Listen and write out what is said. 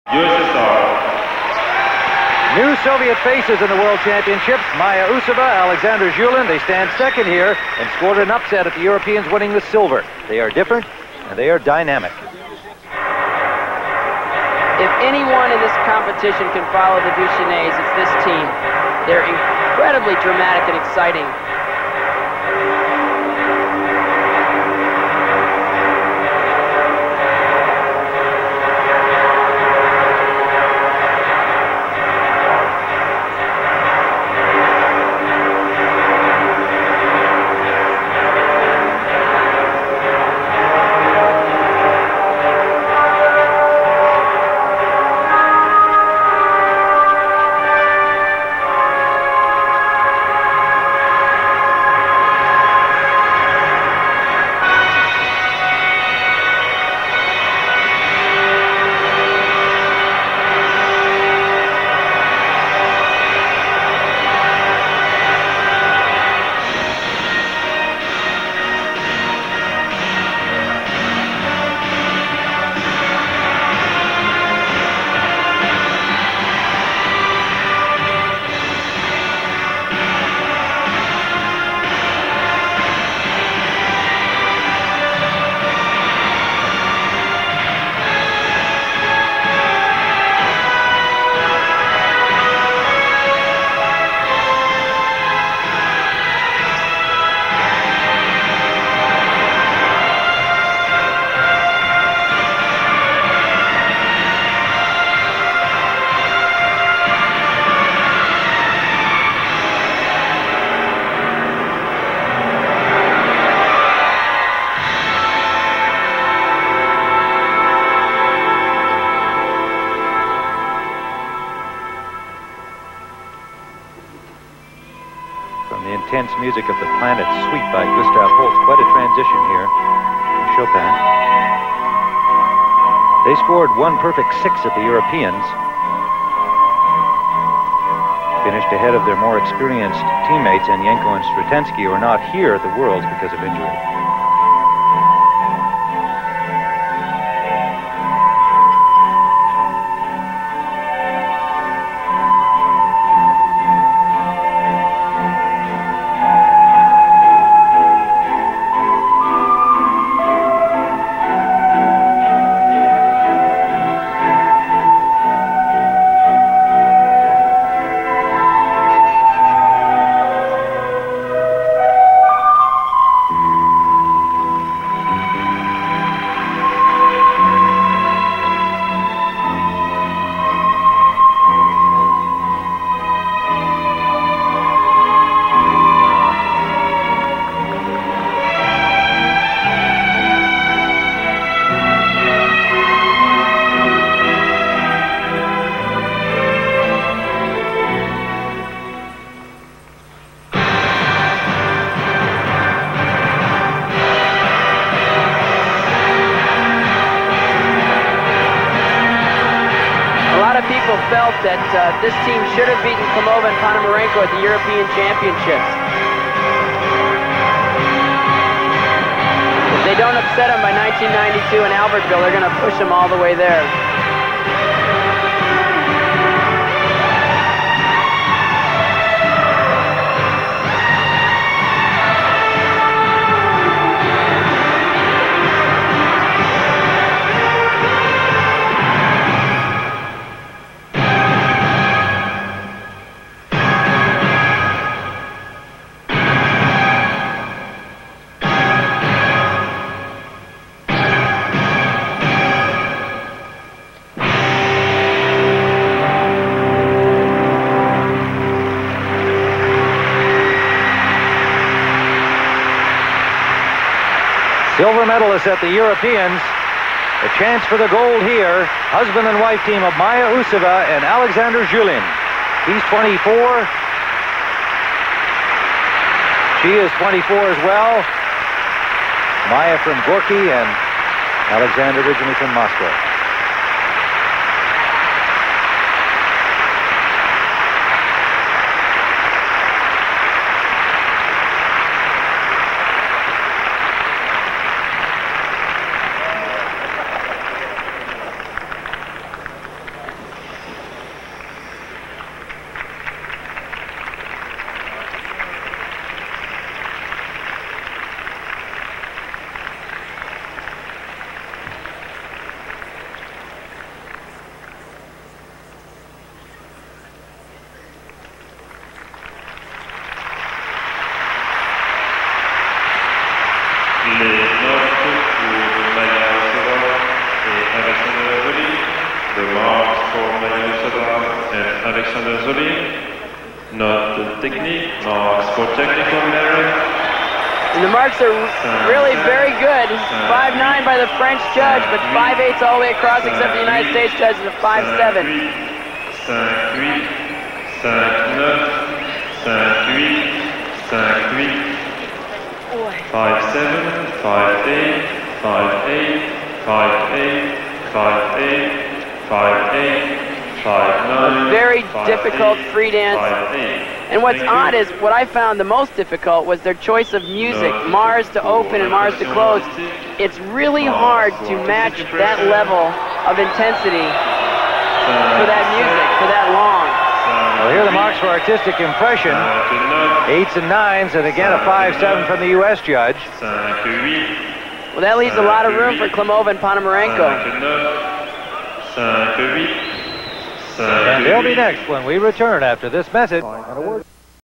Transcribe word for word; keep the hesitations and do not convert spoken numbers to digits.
U S S R. New Soviet faces in the World Championships. Maya Usova, Aleksandr Zhulin. They stand second here and scored an upset at the Europeans, winning the silver. They are different and they are dynamic. If anyone in this competition can follow the Duchesnays, it's this team. They're incredibly dramatic and exciting. Intense music of the Planet Suite by Gustav Holst. Quite a transition here from Chopin. They scored one perfect six at the Europeans. Finished ahead of their more experienced teammates, and Yanko and Stratensky are not here at the Worlds because of injury. Felt that uh, this team should have beaten Klimova and Ponomarenko at the European Championships. If they don't upset them by nineteen ninety-two in Albertville, they're going to push them all the way there. Silver medalists at the Europeans. A chance for the gold here. Husband and wife team of Maya Usova and Aleksandr Zhulin. He's twenty-four. She is twenty-four as well. Maya from Gorky and Aleksandr originally from Moscow. for Usova and Aleksandr Zhulin. Note technique, marks for technical merit. And the marks are really very good. five nine by the French judge, but five eight all the way across except the United States judge is a five seven. five eight, five nine, five eight, five eight, five seven, five eight, five eight, five eight, five eight, five eight, five nine. Very difficult free dance. And what's odd is what I found the most difficult was their choice of music, Mars to open and Mars to close. It's really hard to match that level of intensity for that music, for that long. Well, here are the marks for artistic impression. Eights and nines, and again a five seven from the U S judge. Well, that leaves a lot of room for Klimova and Ponomarenko. And they'll be next when we return after this message.